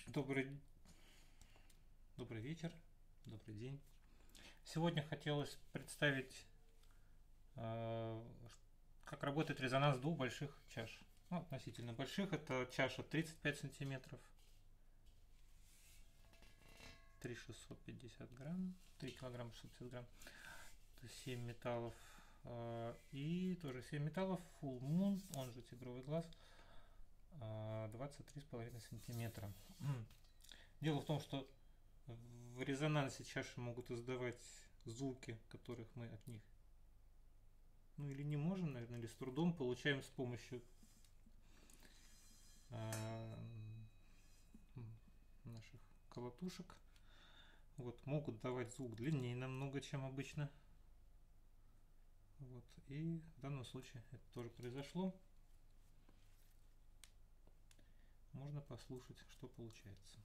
Добрый, добрый вечер, добрый день. Сегодня хотелось представить, э, как работает резонанс двух больших чаш. Ну, относительно больших. Это чаша 35 сантиметров, 3650 грамм, 3 килограмма 650 грамм. Это 7 металлов. И тоже 7 металлов, Full Moon, он же тигровый глаз, 23,5 сантиметра. Дело в том, что в резонансе чаши могут издавать звуки, которых мы от них, ну или не можем, наверное, или с трудом получаем с помощью э, наших колотушек. Вот, могут давать звук длиннее намного, чем обычно. Вот, и в данном случае это тоже произошло. Можно послушать, что получается.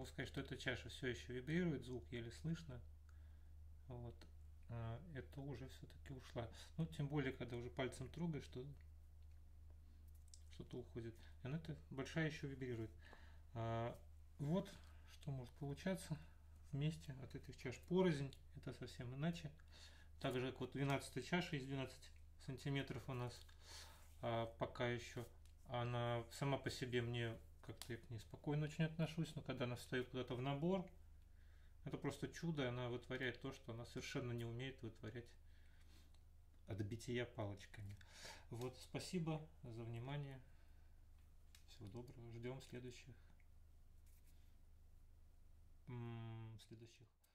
сказать, что эта чаша все еще вибрирует, звук еле слышно. Вот. Это уже все-таки ушла. Ну, тем более, когда уже пальцем трогаешь, что-то уходит. И она это большая еще вибрирует. Вот что может получаться вместе от этих чаш. Порознь это совсем иначе. Так же, как вот 12 чаша из 12 сантиметров у нас пока еще. Она сама по себе мне как-то я к ней спокойно очень отношусь, но когда она встает куда-то в набор, это просто чудо, она вытворяет то, что она совершенно не умеет вытворять от бития палочками. Вот, спасибо за внимание. Всего доброго. Ждем следующих